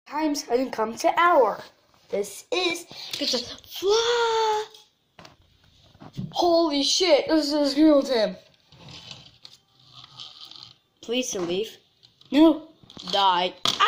Times hasn't come to hour. This is get to fly. Holy shit! This is real Tim. Please to leave. No. Die.